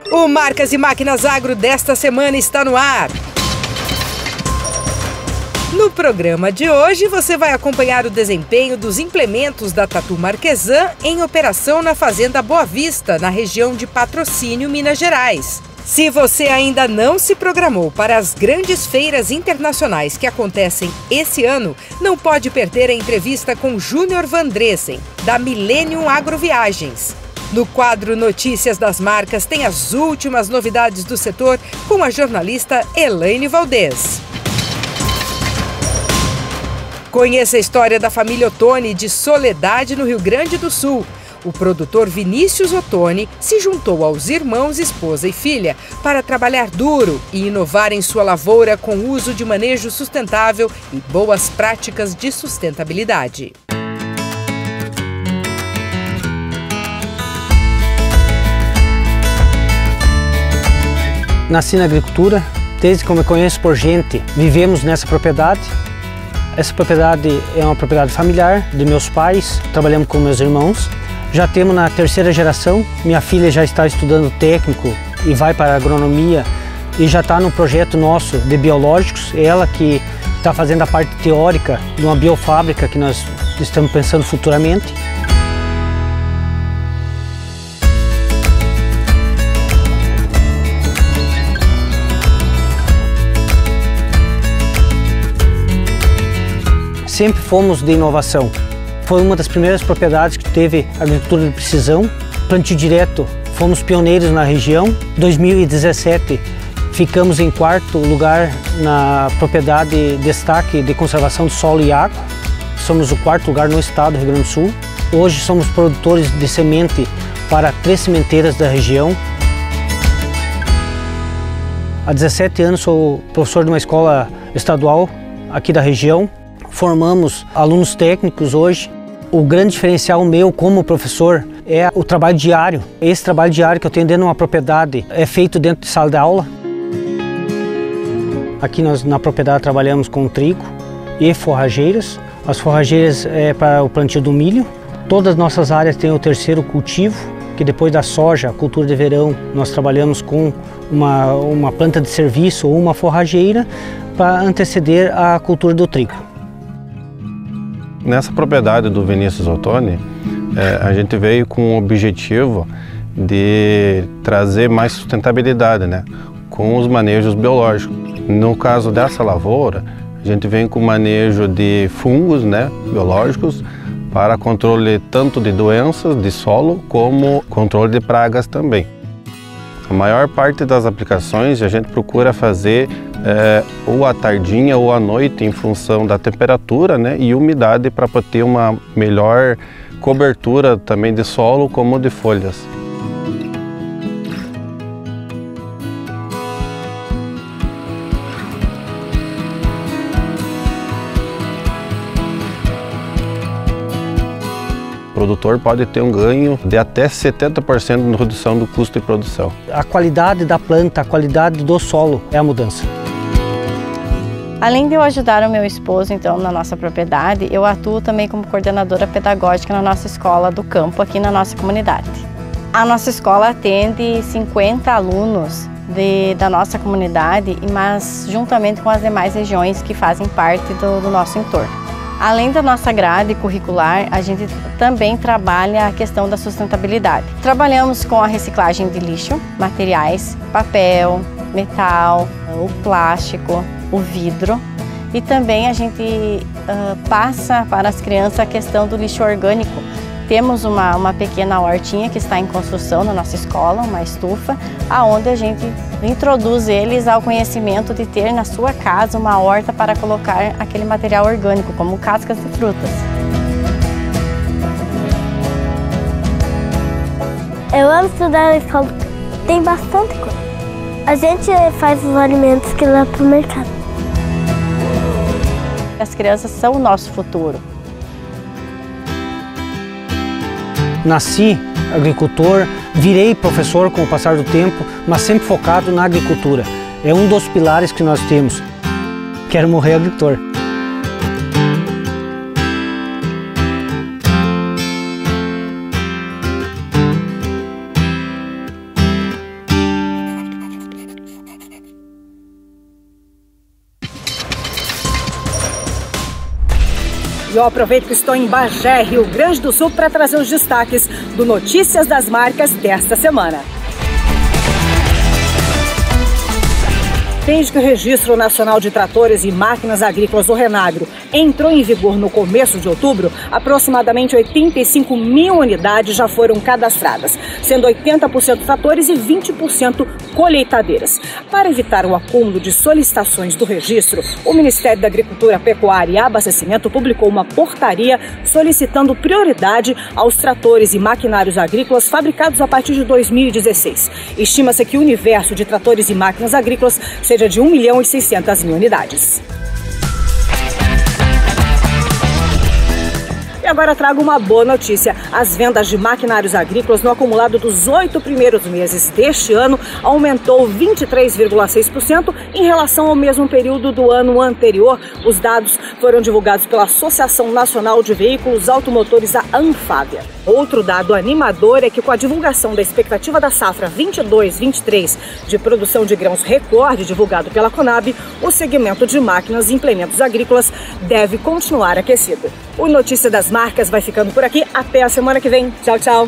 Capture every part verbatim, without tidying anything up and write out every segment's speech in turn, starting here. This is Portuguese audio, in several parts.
O Marcas e Máquinas Agro desta semana está no ar. No programa de hoje, você vai acompanhar o desempenho dos implementos da Tatu Marquesan em operação na Fazenda Boa Vista, na região de Patrocínio, Minas Gerais. Se você ainda não se programou para as grandes feiras internacionais que acontecem esse ano, não pode perder a entrevista com Júnior Vandresen, da Millennium Agroviagens. No quadro Notícias das Marcas tem as últimas novidades do setor com a jornalista Elaine Valdez. Conheça a história da família Ottoni de Soledade, no Rio Grande do Sul. O produtor Vinícius Ottoni se juntou aos irmãos, esposa e filha para trabalhar duro e inovar em sua lavoura com o uso de manejo sustentável e boas práticas de sustentabilidade. Nasci na agricultura, desde que eu me conheço por gente, vivemos nessa propriedade. Essa propriedade é uma propriedade familiar de meus pais, trabalhamos com meus irmãos. Já temos na terceira geração, minha filha já está estudando técnico e vai para a agronomia e já está no projeto nosso de biológicos, ela que está fazendo a parte teórica de uma biofábrica que nós estamos pensando futuramente. Sempre fomos de inovação. Foi uma das primeiras propriedades que teve agricultura de precisão. Plantio direto, fomos pioneiros na região. Em dois mil e dezessete, ficamos em quarto lugar na propriedade destaque de conservação do solo e água. Somos o quarto lugar no estado do Rio Grande do Sul. Hoje somos produtores de semente para três sementeiras da região. Há dezessete anos sou professor de uma escola estadual aqui da região. Formamos alunos técnicos hoje. O grande diferencial meu como professor é o trabalho diário. Esse trabalho diário que eu tenho dentro de uma propriedade é feito dentro de sala de aula. Aqui nós na propriedade trabalhamos com trigo e forrageiras. As forrageiras é para o plantio do milho. Todas as nossas áreas têm o terceiro cultivo, que depois da soja, a cultura de verão, nós trabalhamos com uma, uma planta de serviço ou uma forrageira para anteceder a cultura do trigo. Nessa propriedade do Vinícius Ottoni, é, a gente veio com o objetivo de trazer mais sustentabilidade, né, com os manejos biológicos. No caso dessa lavoura, a gente vem com manejo de fungos, né, biológicos para controle tanto de doenças de solo como controle de pragas também. A maior parte das aplicações a gente procura fazer é, ou à tardinha ou à noite em função da temperatura, né, e umidade para ter uma melhor cobertura também de solo como de folhas. O produtor pode ter um ganho de até setenta por cento na redução do custo de produção. A qualidade da planta, a qualidade do solo é a mudança. Além de eu ajudar o meu esposo, então, na nossa propriedade, eu atuo também como coordenadora pedagógica na nossa escola do campo, aqui na nossa comunidade. A nossa escola atende cinquenta alunos de, da nossa comunidade, mas juntamente com as demais regiões que fazem parte do, do nosso entorno. Além da nossa grade curricular, a gente também trabalha a questão da sustentabilidade. Trabalhamos com a reciclagem de lixo, materiais, papel, metal, o plástico, o vidro. E também a gente uh, passa para as crianças a questão do lixo orgânico. Temos uma, uma pequena hortinha que está em construção na nossa escola, uma estufa, aonde a gente introduz eles ao conhecimento de ter na sua casa uma horta para colocar aquele material orgânico, como cascas de frutas. Eu amo estudar na escola, tem bastante coisa. A gente faz os alimentos que leva para o mercado. As crianças são o nosso futuro. Nasci agricultor, virei professor com o passar do tempo, mas sempre focado na agricultura. É um dos pilares que nós temos. Quero morrer agricultor. E eu aproveito que estou em Bagé, Rio Grande do Sul, para trazer os destaques do Notícias das Marcas desta semana. Desde que o Registro Nacional de Tratores e Máquinas Agrícolas, o Renagro, entrou em vigor no começo de outubro, aproximadamente oitenta e cinco mil unidades já foram cadastradas, sendo oitenta por cento tratores e vinte por cento colheitadeiras. Para evitar o acúmulo de solicitações do registro, o Ministério da Agricultura, Pecuária e Abastecimento publicou uma portaria solicitando prioridade aos tratores e maquinários agrícolas fabricados a partir de dois mil e dezesseis. Estima-se que o universo de tratores e máquinas agrícolas seja de um milhão e seiscentas mil unidades. E agora trago uma boa notícia. As vendas de maquinários agrícolas no acumulado dos oito primeiros meses deste ano aumentou vinte e três vírgula seis por cento em relação ao mesmo período do ano anterior. Os dados foram divulgados pela Associação Nacional de Veículos Automotores, a Anfávia. Outro dado animador é que, com a divulgação da expectativa da safra vinte e dois vinte e três de produção de grãos recorde divulgado pela Conab, o segmento de máquinas e implementos agrícolas deve continuar aquecido. O Notícia das Marcas vai ficando por aqui. Até a semana que vem. Tchau, tchau.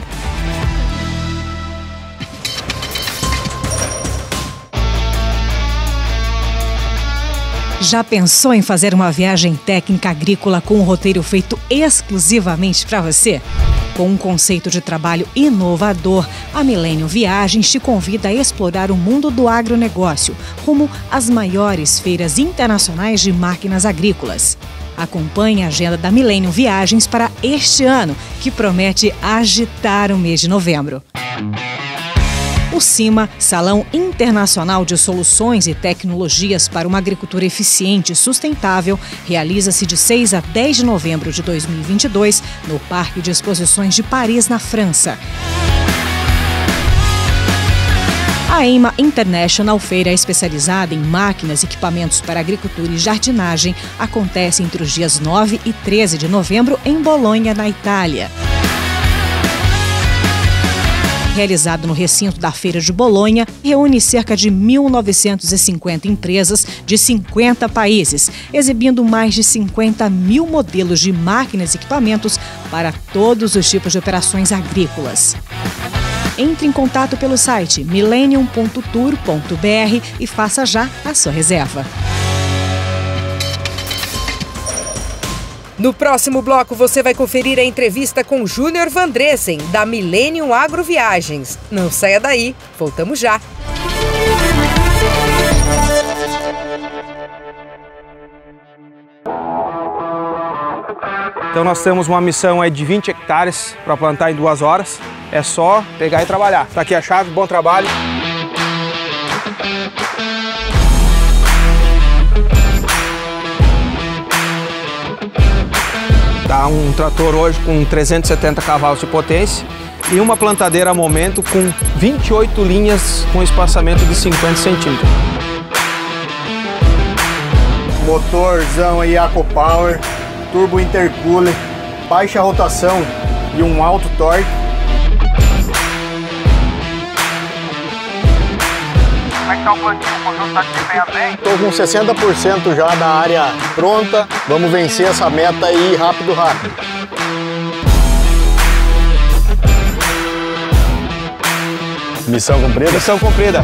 Já pensou em fazer uma viagem técnica agrícola com um roteiro feito exclusivamente para você? Com um conceito de trabalho inovador, a Millennium Viagens te convida a explorar o mundo do agronegócio, rumo às maiores feiras internacionais de máquinas agrícolas. Acompanhe a agenda da Millennium Viagens para este ano, que promete agitar o mês de novembro. O CIMA, Salão Internacional de Soluções e Tecnologias para uma Agricultura Eficiente e Sustentável, realiza-se de seis a dez de novembro de dois mil e vinte e dois no Parque de Exposições de Paris, na França. A EIMA International, feira especializada em máquinas e equipamentos para agricultura e jardinagem, acontece entre os dias nove e treze de novembro em Bolonha, na Itália. Realizado no recinto da Feira de Bolonha, reúne cerca de mil novecentas e cinquenta empresas de cinquenta países, exibindo mais de cinquenta mil modelos de máquinas e equipamentos para todos os tipos de operações agrícolas. Entre em contato pelo site millennium ponto tour ponto br e faça já a sua reserva. No próximo bloco, você vai conferir a entrevista com Júnior Vandressen, da Millennium Agroviagens. Não saia daí, voltamos já. Então nós temos uma missão aí de vinte hectares para plantar em duas horas. É só pegar e trabalhar. Tá aqui a chave, bom trabalho. Dá um trator hoje com trezentos e setenta cavalos de potência e uma plantadeira a momento com vinte e oito linhas com espaçamento de cinquenta centímetros. Motorzão aí AquaPower, turbo intercooler, baixa rotação e um alto torque. Como é que tá o plantio? O conjunto tá desempenha bem? Estou com sessenta por cento já da área pronta. Vamos vencer essa meta aí rápido, rápido. Missão cumprida? Missão cumprida.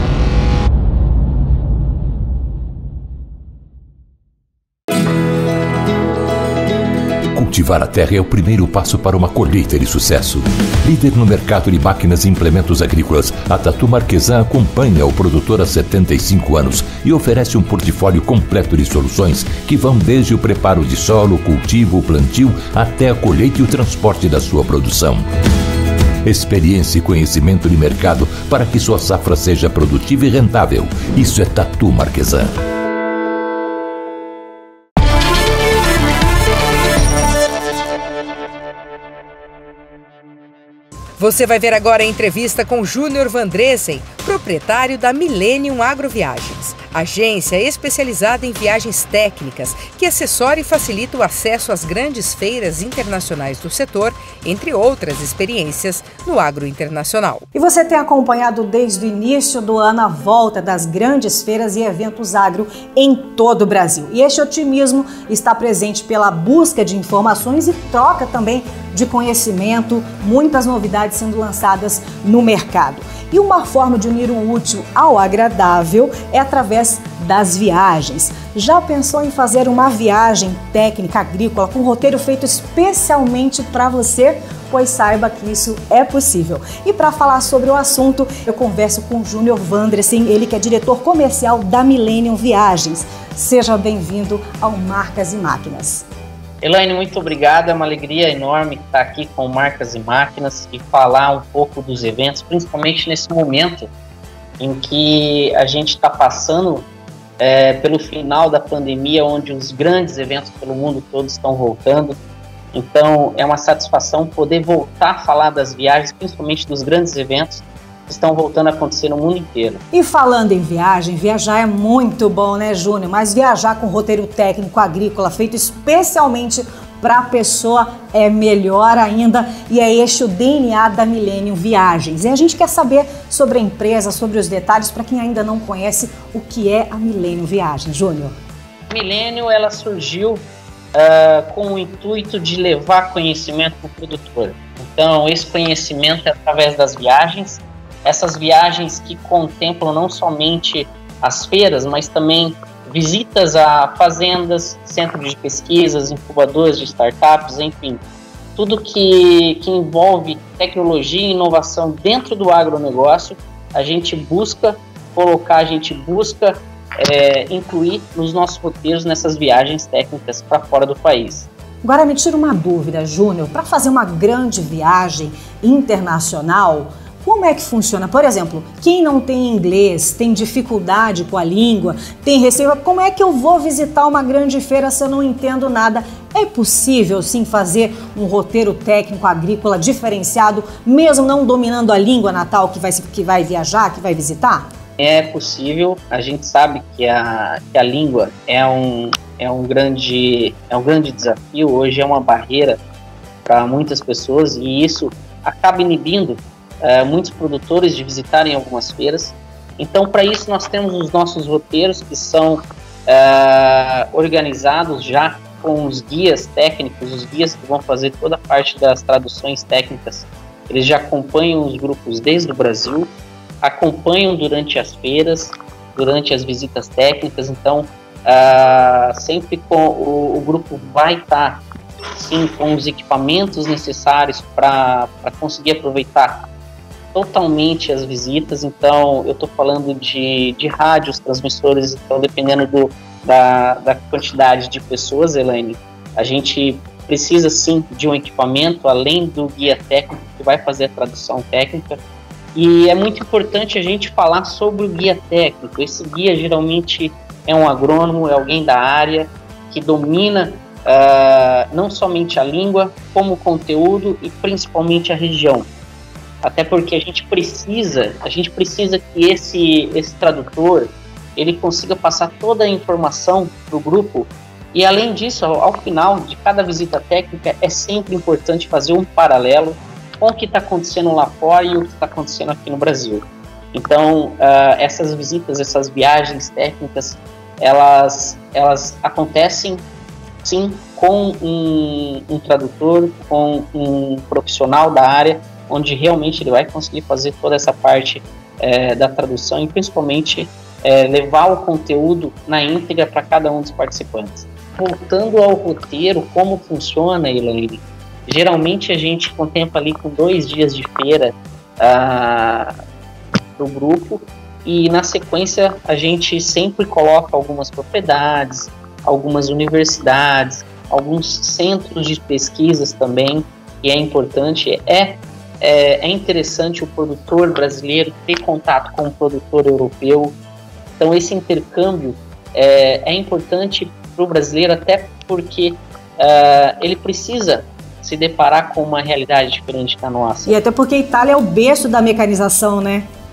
Cultivar a terra é o primeiro passo para uma colheita de sucesso. Líder no mercado de máquinas e implementos agrícolas, a Tatu Marquesan acompanha o produtor há setenta e cinco anos e oferece um portfólio completo de soluções que vão desde o preparo de solo, cultivo, plantio, até a colheita e o transporte da sua produção. Experiência e conhecimento de mercado para que sua safra seja produtiva e rentável. Isso é Tatu Marquesan. Você vai ver agora a entrevista com Júnior Vandressen, proprietário da Millennium Agroviagens. agência especializada em viagens técnicas, que assessora e facilita o acesso às grandes feiras internacionais do setor, entre outras experiências no agro internacional. E você tem acompanhado desde o início do ano a volta das grandes feiras e eventos agro em todo o Brasil. E este otimismo está presente pela busca de informações e troca também de conhecimento, muitas novidades sendo lançadas no mercado. E uma forma de unir o útil ao agradável é através das viagens. Já pensou em fazer uma viagem técnica agrícola com roteiro feito especialmente para você? Pois saiba que isso é possível. E para falar sobre o assunto, eu converso com o Júnior Vandresen, ele que é diretor comercial da Millennium Viagens. Seja bem-vindo ao Marcas e Máquinas. Elaine, muito obrigado, é uma alegria enorme estar aqui com Marcas e Máquinas e falar um pouco dos eventos, principalmente nesse momento em que a gente está passando é, pelo final da pandemia, onde os grandes eventos pelo mundo todo estão voltando. Então é uma satisfação poder voltar a falar das viagens, principalmente dos grandes eventos que estão voltando a acontecer no mundo inteiro. E falando em viagem, viajar é muito bom, né, Júnior? Mas viajar com roteiro técnico agrícola feito especialmente para a pessoa é melhor ainda, e é este o D N A da Millennium Viagens. E a gente quer saber sobre a empresa, sobre os detalhes, para quem ainda não conhece o que é a Millennium Viagens. Júnior. A Millennium, ela surgiu uh, com o intuito de levar conhecimento para o produtor. Então, esse conhecimento é através das viagens, essas viagens que contemplam não somente as feiras, mas também visitas a fazendas, centros de pesquisas, incubadoras de startups, enfim, tudo que, que envolve tecnologia e inovação dentro do agronegócio, a gente busca colocar, a gente busca é, incluir nos nossos roteiros nessas viagens técnicas para fora do país. Agora me tira uma dúvida, Júnior, para fazer uma grande viagem internacional, como é que funciona? Por exemplo, quem não tem inglês, tem dificuldade com a língua, tem receio, como é que eu vou visitar uma grande feira se eu não entendo nada? É possível, sim, fazer um roteiro técnico agrícola diferenciado, mesmo não dominando a língua natal que vai, que vai viajar, que vai visitar? É possível. A gente sabe que a, que a língua é um, é, um grande, é um grande desafio, hoje é uma barreira para muitas pessoas e isso acaba inibindo Uh, muitos produtores de visitarem algumas feiras. Então, para isso, nós temos os nossos roteiros que são uh, organizados já com os guias técnicos, os guias que vão fazer toda a parte das traduções técnicas. Eles já acompanham os grupos desde o Brasil, acompanham durante as feiras, durante as visitas técnicas. Então, uh, sempre com o, o grupo vai estar, sim, com os equipamentos necessários para conseguir aproveitar totalmente as visitas. Então eu estou falando de, de rádios, transmissores, então dependendo do, da, da quantidade de pessoas, Elaine, a gente precisa sim de um equipamento, além do guia técnico que vai fazer a tradução técnica, e é muito importante a gente falar sobre o guia técnico. Esse guia geralmente é um agrônomo, é alguém da área que domina uh, não somente a língua, como o conteúdo e principalmente a região. Até porque a gente precisa, a gente precisa que esse, esse tradutor ele consiga passar toda a informação para o grupo. E além disso, ao, ao final de cada visita técnica, é sempre importante fazer um paralelo com o que está acontecendo lá fora e o que está acontecendo aqui no Brasil. Então, uh, essas visitas, essas viagens técnicas, elas, elas acontecem, sim, com um, um tradutor, com um profissional da área, onde realmente ele vai conseguir fazer toda essa parte é, da tradução e principalmente é, levar o conteúdo na íntegra para cada um dos participantes. Voltando ao roteiro, como funciona, Elaine? Geralmente a gente contempla ali com dois dias de feira ah, do grupo e na sequência a gente sempre coloca algumas propriedades, algumas universidades, alguns centros de pesquisas também, e é importante, é É, é interessante o produtor brasileiro ter contato com o produtor europeu. Então esse intercâmbio é, é importante para o brasileiro, até porque uh, ele precisa se deparar com uma realidade diferente da nossa. E até porque a Itália é o berço da mecanização, né?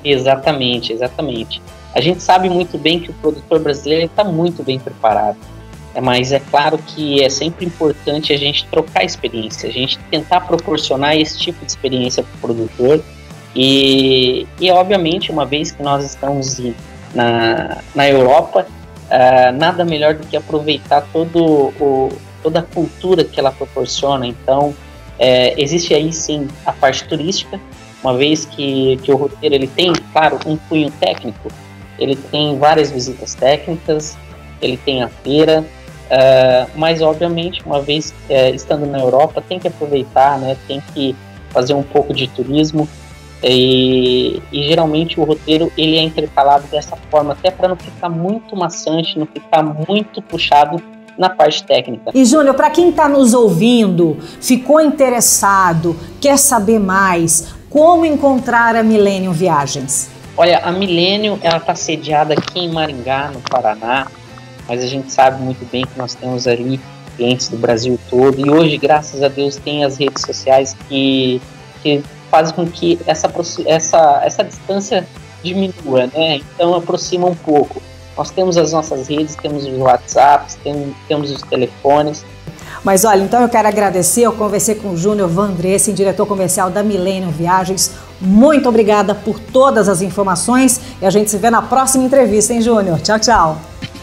Exatamente, exatamente. A gente sabe muito bem que o produtor brasileiro está muito bem preparado, é, mas é claro que é sempre importante a gente trocar experiência, a gente tentar proporcionar esse tipo de experiência para o produtor e, e, obviamente, uma vez que nós estamos na, na Europa, uh, nada melhor do que aproveitar todo o, toda a cultura que ela proporciona. Então, é, existe aí sim a parte turística, uma vez que, que o roteiro ele tem, claro, um cunho técnico, ele tem várias visitas técnicas, ele tem a feira, uh, mas obviamente, uma vez uh, estando na Europa, tem que aproveitar, né, tem que fazer um pouco de turismo, e, e geralmente o roteiro ele é intercalado dessa forma, até para não ficar muito maçante, não ficar muito puxado na parte técnica. E Júnior, para quem está nos ouvindo, ficou interessado, quer saber mais, como encontrar a Millennium Viagens? Olha, a Millennium, ela está sediada aqui em Maringá, no Paraná, mas a gente sabe muito bem que nós temos ali clientes do Brasil todo, e hoje, graças a Deus, tem as redes sociais que, que fazem com que essa, essa, essa distância diminua, né? Então aproxima um pouco. Nós temos as nossas redes, temos os WhatsApps, tem, temos os telefones. Mas olha, então eu quero agradecer, eu conversei com o Júnior Vandresen, diretor comercial da Millennium Viagens. Muito obrigada por todas as informações e a gente se vê na próxima entrevista, hein, Júnior? Tchau, tchau.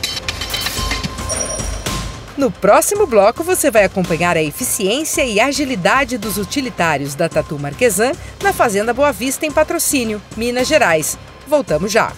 No próximo bloco, você vai acompanhar a eficiência e agilidade dos utilitários da Tatu Marquesan na Fazenda Boa Vista, em Patrocínio, Minas Gerais. Voltamos já.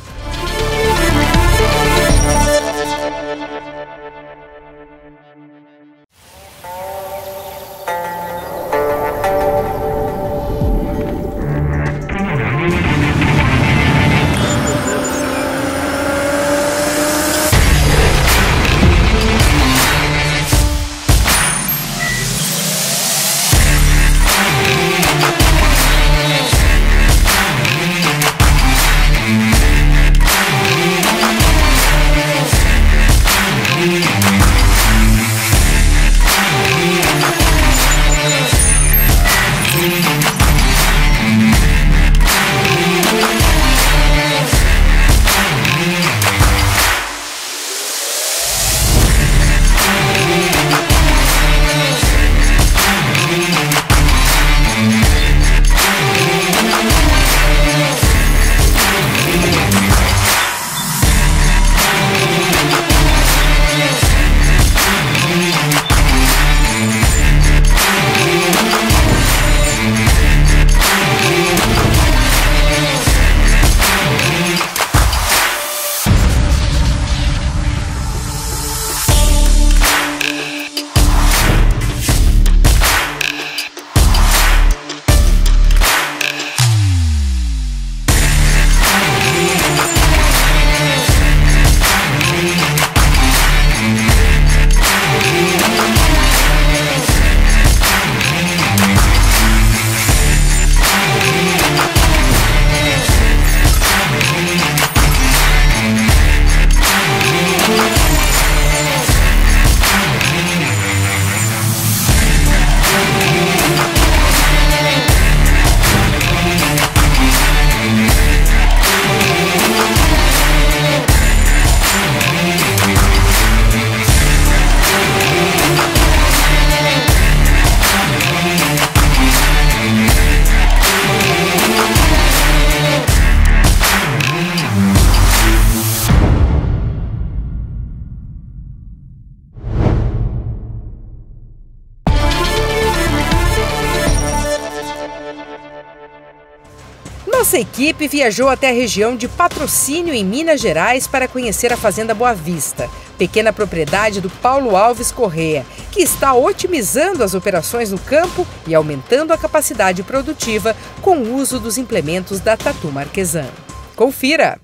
Nossa equipe viajou até a região de Patrocínio, em Minas Gerais, para conhecer a Fazenda Boa Vista, pequena propriedade do Paulo Alves Corrêa, que está otimizando as operações no campo e aumentando a capacidade produtiva com o uso dos implementos da Tatu Marquesan. Confira!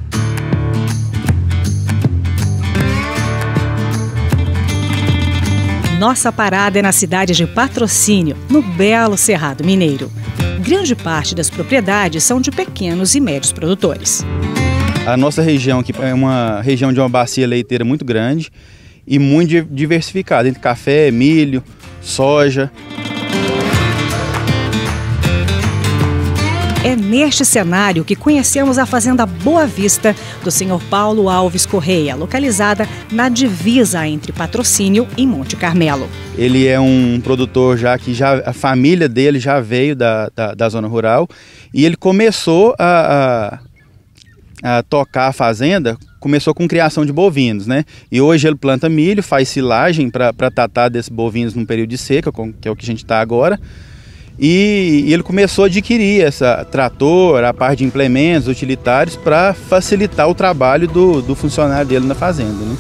Nossa parada é na cidade de Patrocínio, no belo Cerrado Mineiro. Grande parte das propriedades são de pequenos e médios produtores. A nossa região aqui é uma região de uma bacia leiteira muito grande e muito diversificada, entre café, milho, soja. É neste cenário que conhecemos a Fazenda Boa Vista do senhor Paulo Alves Correia, localizada na divisa entre Patrocínio e Monte Carmelo. Ele é um produtor já que já, a família dele já veio da, da, da zona rural e ele começou a, a, a tocar a fazenda, começou com criação de bovinos, né? E hoje ele planta milho, faz silagem para tratar desses bovinos num período de seca, que é o que a gente está agora. E ele começou a adquirir essa trator, a parte de implementos utilitários para facilitar o trabalho do, do funcionário dele na fazenda, né?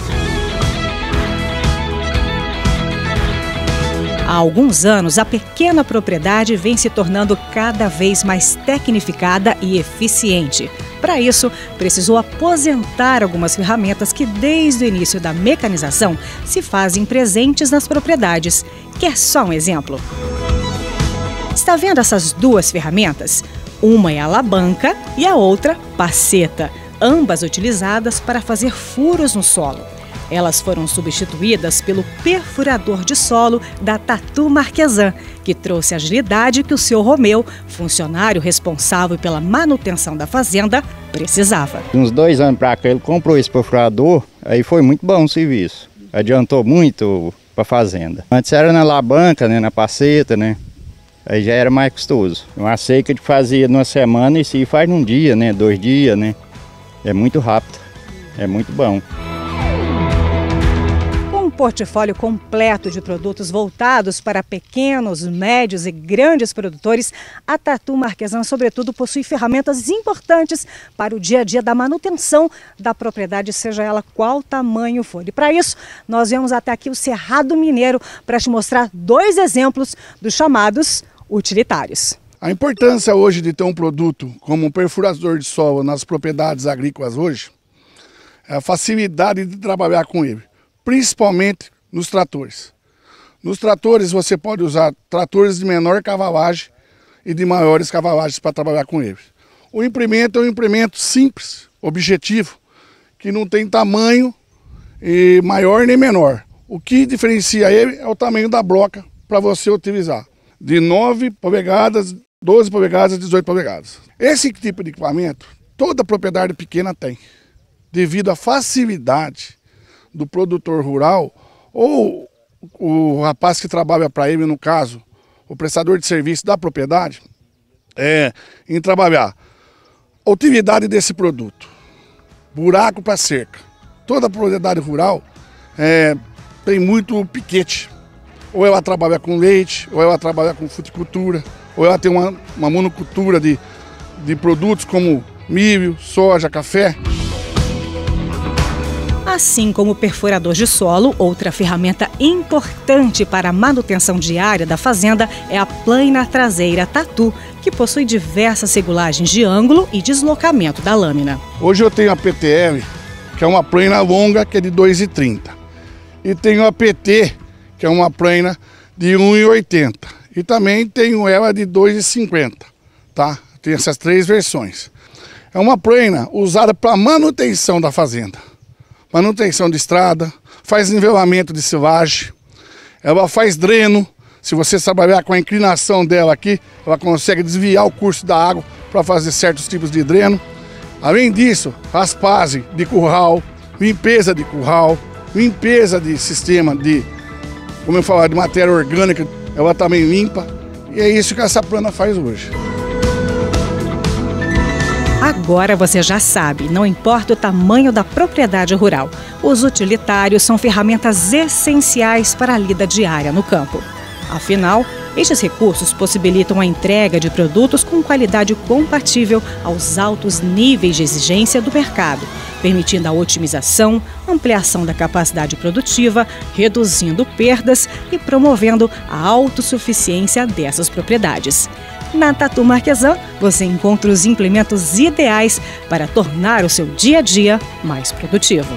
Há alguns anos, a pequena propriedade vem se tornando cada vez mais tecnificada e eficiente. Para isso, precisou aposentar algumas ferramentas que, desde o início da mecanização, se fazem presentes nas propriedades. Quer só um exemplo? Está vendo essas duas ferramentas? Uma é a alavanca e a outra, paceta, ambas utilizadas para fazer furos no solo. Elas foram substituídas pelo perfurador de solo da Tatu Marquesan, que trouxe a agilidade que o senhor Romeu, funcionário responsável pela manutenção da fazenda, precisava. Uns dois anos para cá ele comprou esse perfurador, aí foi muito bom o serviço. Adiantou muito para a fazenda. Antes era na alavanca, né, na paceta, né? Aí já era mais custoso. Uma seca de fazia numa semana e se faz num dia, né? Dois dias, né? É muito rápido, é muito bom. Com um portfólio completo de produtos voltados para pequenos, médios e grandes produtores, a Tatu Marquesan, sobretudo, possui ferramentas importantes para o dia a dia da manutenção da propriedade, seja ela qual tamanho for. E para isso, nós viemos até aqui o Cerrado Mineiro para te mostrar dois exemplos dos chamados utilitários. A importância hoje de ter um produto como um perfurador de solo nas propriedades agrícolas hoje é a facilidade de trabalhar com ele, principalmente nos tratores. Nos tratores você pode usar tratores de menor cavalagem e de maiores cavalagens para trabalhar com eles. O implemento é um implemento simples, objetivo, que não tem tamanho e maior nem menor. O que diferencia ele é o tamanho da broca para você utilizar. De nove polegadas, doze polegadas, dezoito polegadas. Esse tipo de equipamento, toda propriedade pequena tem, devido à facilidade do produtor rural ou o rapaz que trabalha para ele, no caso, o prestador de serviço da propriedade, é, em trabalhar a utilidade desse produto. Buraco para cerca. Toda propriedade rural é, tem muito piquete. Ou ela trabalha com leite, ou ela trabalha com fruticultura, ou ela tem uma, uma monocultura de, de produtos como milho, soja, café. Assim como o perfurador de solo, outra ferramenta importante para a manutenção diária da fazenda é a plaina traseira Tatu, que possui diversas regulagens de ângulo e deslocamento da lâmina. Hoje eu tenho a P T L, que é uma plaina longa, que é de dois e trinta. E tenho a P T, que é uma plaina de um e oitenta. E também tenho ela de dois e cinquenta, tá? Tem essas três versões. É uma plaina usada para manutenção da fazenda. Manutenção de estrada, faz nivelamento de silagem, ela faz dreno. Se você trabalhar com a inclinação dela aqui, ela consegue desviar o curso da água para fazer certos tipos de dreno. Além disso, raspagem de curral, limpeza de curral, limpeza de sistema de, como eu falar, de matéria orgânica, ela também limpa. E é isso que essa plana faz hoje. Agora você já sabe, não importa o tamanho da propriedade rural, os utilitários são ferramentas essenciais para a lida diária no campo. Afinal, estes recursos possibilitam a entrega de produtos com qualidade compatível aos altos níveis de exigência do mercado, permitindo a otimização, ampliação da capacidade produtiva, reduzindo perdas e promovendo a autossuficiência dessas propriedades. Na Tatu Marquesan, você encontra os implementos ideais para tornar o seu dia a dia mais produtivo.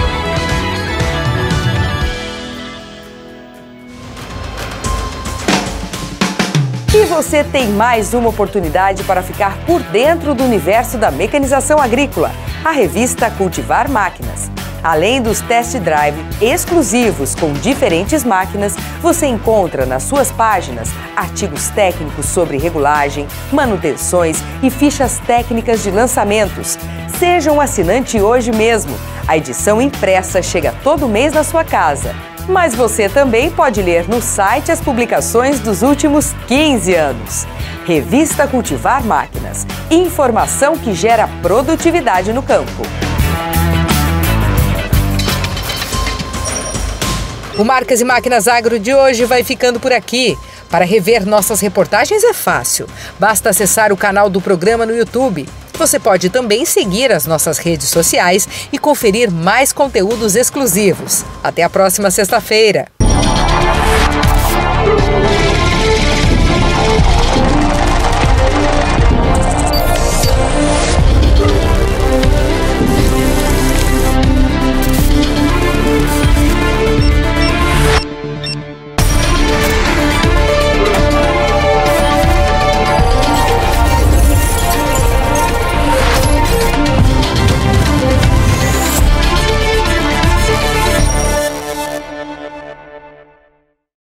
E você tem mais uma oportunidade para ficar por dentro do universo da mecanização agrícola, a revista Cultivar Máquinas. Além dos test drive exclusivos com diferentes máquinas, você encontra nas suas páginas artigos técnicos sobre regulagem, manutenções e fichas técnicas de lançamentos. Seja um assinante hoje mesmo. A edição impressa chega todo mês na sua casa. Mas você também pode ler no site as publicações dos últimos quinze anos. Revista Cultivar Máquinas. Informação que gera produtividade no campo. O Marcas e Máquinas Agro de hoje vai ficando por aqui. Para rever nossas reportagens é fácil. Basta acessar o canal do programa no YouTube. Você pode também seguir as nossas redes sociais e conferir mais conteúdos exclusivos. Até a próxima sexta-feira.